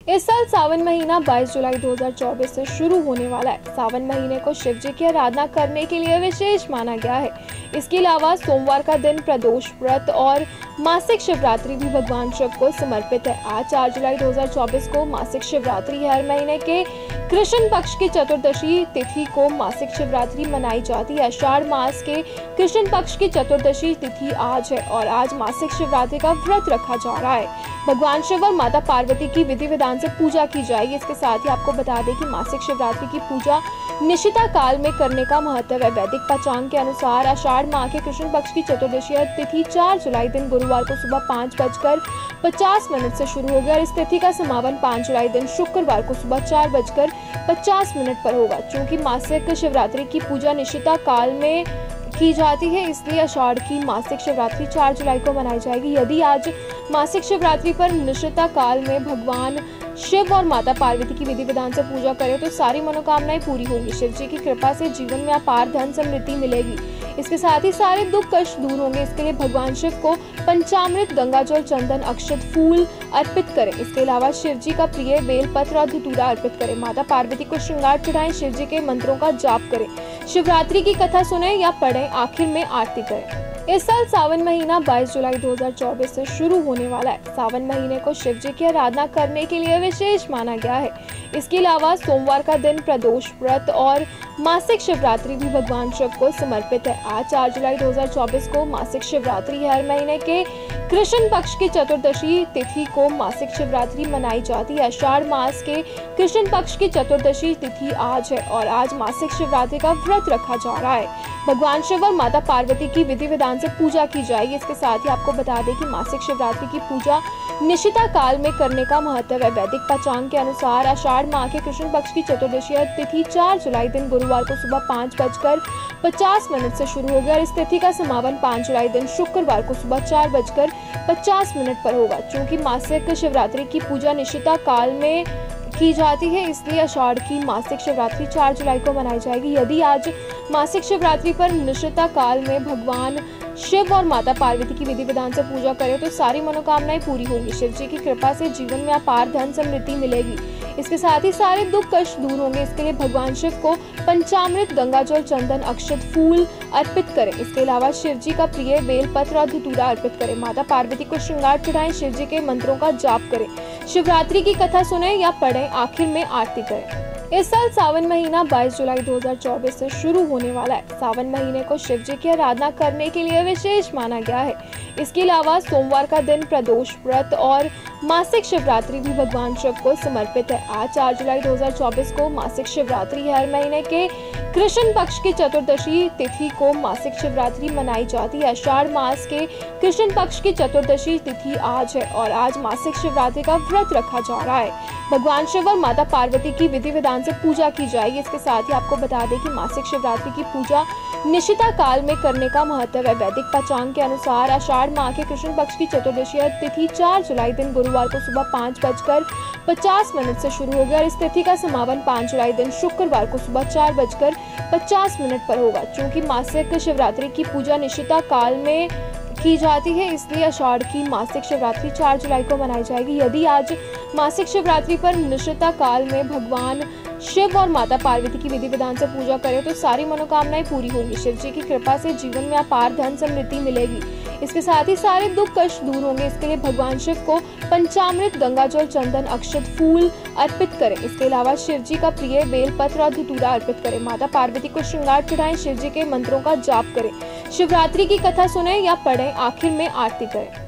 इस साल सावन महीना 22 जुलाई 2024 से शुरू होने वाला है। सावन महीने को शिव जी की आराधना करने के लिए विशेष माना गया है। इसके अलावा सोमवार का दिन प्रदोष व्रत और मासिक शिवरात्रि भी भगवान शिव को समर्पित है। आज 4 जुलाई 2024 को मासिक शिवरात्रि है। हर महीने के कृष्ण पक्ष की चतुर्दशी तिथि को मासिक शिवरात्रि मनाई जाती है। आषाढ़ मास के कृष्ण पक्ष की चतुर्दशी तिथि आज है और आज मासिक शिवरात्रि का व्रत रखा जा रहा है। भगवान शिव और माता पार्वती की विधि विधान से पूजा की जाएगी। इसके साथ ही आपको बता दें कि मासिक शिवरात्रि की पूजा निशिता काल में करने का महत्व है। वैदिक पंचांग के अनुसार आषाढ़ माह के कृष्ण पक्ष की चतुर्दशी तिथि 4 जुलाई दिन गुरुवार को सुबह 5:50 से शुरू होगी और इस तिथि का समापन 5 जुलाई दिन शुक्रवार को सुबह 4:50 पर होगा। चूँकि मासिक शिवरात्रि की पूजा निशिता काल में की जाती है, इसलिए आषाढ़ की मासिक शिवरात्रि 4 जुलाई को मनाई जाएगी। यदि आज मासिक शिवरात्रि पर निशिता काल में भगवान शिव और माता पार्वती की विधि विधान से पूजा करें तो सारी मनोकामनाएं पूरी होंगी। शिव जी की कृपा से जीवन में अपार धन समृद्धि मिलेगी। इसके साथ ही सारे दुख कष्ट दूर होंगे। इसके लिए भगवान शिव को पंचामृत, गंगाजल, चंदन, अक्षत, फूल अर्पित करें। इसके अलावा शिव जी का प्रिय बेलपत्र और धतूरा अर्पित करें। माता पार्वती को श्रृंगार चढ़ाएं। शिव जी के मंत्रों का जाप करें। शिवरात्रि की कथा सुने या पढ़ें। आखिर में आरती करें। इस साल सावन महीना 22 जुलाई 2024 से शुरू होने वाला है। सावन महीने को शिव जी की आराधना करने के लिए विशेष माना गया है। इसके अलावा सोमवार का दिन प्रदोष व्रत और मासिक शिवरात्रि भी भगवान शिव को समर्पित है। आज 4 जुलाई 2024 को मासिक शिवरात्रि है। हर महीने के कृष्ण पक्ष की चतुर्दशी तिथि को मासिक शिवरात्रि मनाई जाती है। आषाढ़ मास के कृष्ण पक्ष की चतुर्दशी तिथि आज है और आज मासिक शिवरात्रि का व्रत रखा जा रहा है। भगवान शिव और माता पार्वती की विधि विधान से पूजा की जाएगी। इसके साथ ही आपको बता दें कि मासिक शिवरात्रि की पूजा निशिता काल में करने का महत्व है। वैदिक पंचांग के अनुसार आषाढ़ माह के कृष्ण पक्ष की चतुर्दशी तिथि 4 जुलाई दिन गुरुवार को सुबह 5:50 से शुरू होगी और इस तिथि का समापन 5 जुलाई दिन शुक्रवार को सुबह 4:50 पर होगा। चूँकि मासिक शिवरात्रि की पूजा निशिता काल में की जाती है, इसलिए आषाढ़ की मासिक शिवरात्रि 4 जुलाई को मनाई जाएगी। यदि आज मासिक शिवरात्रि पर निशिता काल में भगवान शिव और माता पार्वती की विधि विधान से पूजा करें तो सारी मनोकामनाएं पूरी होंगी। शिव जी की कृपा से जीवन में अपार धन समृद्धि मिलेगी। इसके साथ ही सारे दुख कष्ट दूर होंगे। इसके लिए भगवान शिव को पंचामृत, गंगाजल, चंदन, अक्षत, फूल अर्पित करें। इसके अलावा शिव जी का प्रिय बेलपत्र और धतूरा अर्पित करें। माता पार्वती को श्रृंगार चढ़ाएं। शिव जी के मंत्रों का जाप करें। शिवरात्रि की कथा सुने या पढ़ें। आखिर में आरती करें। इस साल सावन महीना 22 जुलाई 2024 से शुरू होने वाला है। सावन महीने को शिव जी की आराधना करने के लिए विशेष माना गया है। इसके अलावा सोमवार का दिन प्रदोष व्रत और मासिक शिवरात्रि भी भगवान शिव को समर्पित है। आज 4 जुलाई 2024 को मासिक शिवरात्रि है। हर महीने के कृष्ण पक्ष की चतुर्दशी तिथि को मासिक शिवरात्रि मनाई जाती है। आषाढ़ मास के कृष्ण पक्ष की चतुर्दशी तिथि आज है और आज मासिक शिवरात्रि का व्रत रखा जा रहा है। भगवान शिव और माता पार्वती की विधि विधान से पूजा की जाएगी। इसके साथ ही आपको बता दें कि मासिक शिवरात्रि की पूजा निशिता काल में करने का महत्व है। वैदिक पंचांग के अनुसार आषाढ़ माह के कृष्ण पक्ष की चतुर्दशी तिथि 4 जुलाई दिन गुरुवार को सुबह 5:50 से शुरू होगी और इस तिथि का समापन 5 जुलाई दिन शुक्रवार को सुबह 4:50 पर होगा। चूँकि मासिक शिवरात्रि की पूजा निशिता काल में की जाती है, इसलिए आषाढ़ की मासिक शिवरात्रि 4 जुलाई को मनाई जाएगी। यदि आज मासिक शिवरात्रि पर निशिता काल में भगवान शिव और माता पार्वती की विधि विधान से पूजा करें तो सारी मनोकामनाएं पूरी होंगी। शिव जी की कृपा से जीवन में अपार धन समृद्धि मिलेगी। इसके साथ ही सारे दुख कष्ट दूर होंगे। इसके लिए भगवान शिव को पंचामृत, गंगाजल, चंदन, अक्षत, फूल अर्पित करें। इसके अलावा शिव जी का प्रिय बेलपत्र और धतूरा अर्पित करें। माता पार्वती को श्रृंगार चढ़ाएं। शिव जी के मंत्रों का जाप करें। शिवरात्रि की कथा सुने या पढ़ें। आखिर में आरती करें।